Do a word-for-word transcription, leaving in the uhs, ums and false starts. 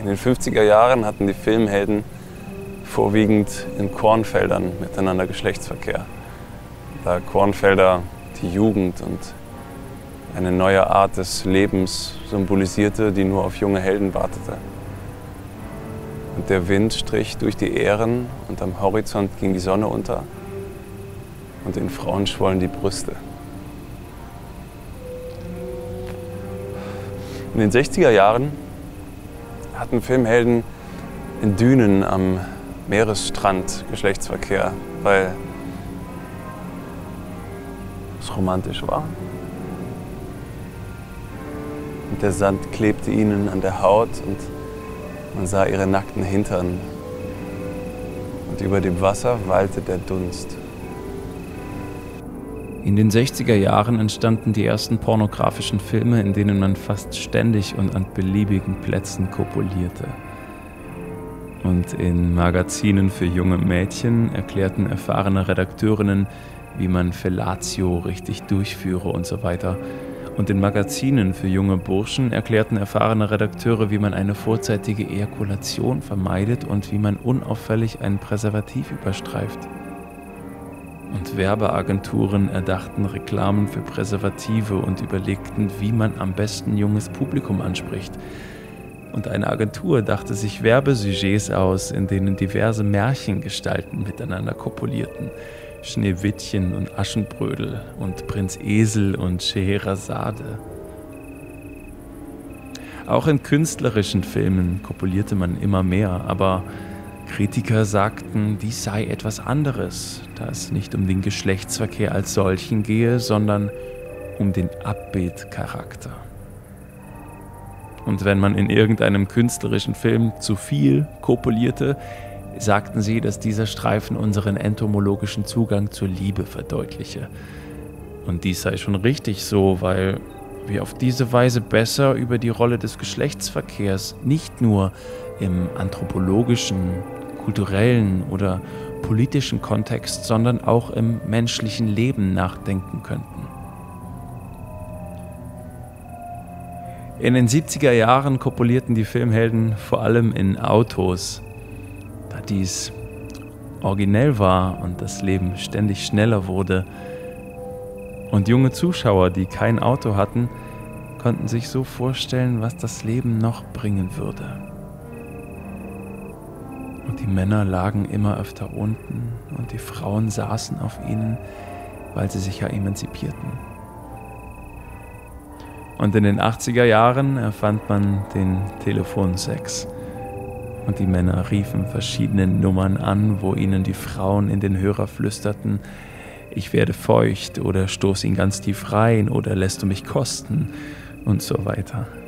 In den fünfziger Jahren hatten die Filmhelden vorwiegend in Kornfeldern miteinander Geschlechtsverkehr. Da Kornfelder die Jugend und eine neue Art des Lebens symbolisierte, die nur auf junge Helden wartete. Und der Wind strich durch die Ähren und am Horizont ging die Sonne unter und den Frauen schwollen die Brüste. In den sechziger Jahren hatten Filmhelden in Dünen am Meeresstrand Geschlechtsverkehr, weil es romantisch war. Und der Sand klebte ihnen an der Haut und man sah ihre nackten Hintern. Und über dem Wasser wallte der Dunst. In den sechziger Jahren entstanden die ersten pornografischen Filme, in denen man fast ständig und an beliebigen Plätzen kopulierte. Und in Magazinen für junge Mädchen erklärten erfahrene Redakteurinnen, wie man Fellatio richtig durchführe und so weiter. Und in Magazinen für junge Burschen erklärten erfahrene Redakteure, wie man eine vorzeitige Ejakulation vermeidet und wie man unauffällig ein Präservativ überstreift. Und Werbeagenturen erdachten Reklamen für Präservative und überlegten, wie man am besten junges Publikum anspricht. Und eine Agentur dachte sich Werbesujets aus, in denen diverse Märchengestalten miteinander kopulierten. Schneewittchen und Aschenbrödel und Prinz Esel und Scheherazade. Auch in künstlerischen Filmen kopulierte man immer mehr, aber Kritiker sagten, dies sei etwas anderes, da es nicht um den Geschlechtsverkehr als solchen gehe, sondern um den Abbildcharakter. Und wenn man in irgendeinem künstlerischen Film zu viel kopulierte, sagten sie, dass dieser Streifen unseren entomologischen Zugang zur Liebe verdeutliche. Und dies sei schon richtig so, weil wir auf diese Weise besser über die Rolle des Geschlechtsverkehrs nicht nur im anthropologischen, kulturellen oder politischen Kontext, sondern auch im menschlichen Leben nachdenken könnten. In den siebziger Jahren kopulierten die Filmhelden vor allem in Autos, da dies originell war und das Leben ständig schneller wurde. Und junge Zuschauer, die kein Auto hatten, konnten sich so vorstellen, was das Leben noch bringen würde. Und die Männer lagen immer öfter unten und die Frauen saßen auf ihnen, weil sie sich ja emanzipierten. Und in den achtziger Jahren erfand man den Telefonsex. Und die Männer riefen verschiedene Nummern an, wo ihnen die Frauen in den Hörer flüsterten, ich werde feucht oder stoß ihn ganz tief rein oder lässt du mich kosten und so weiter.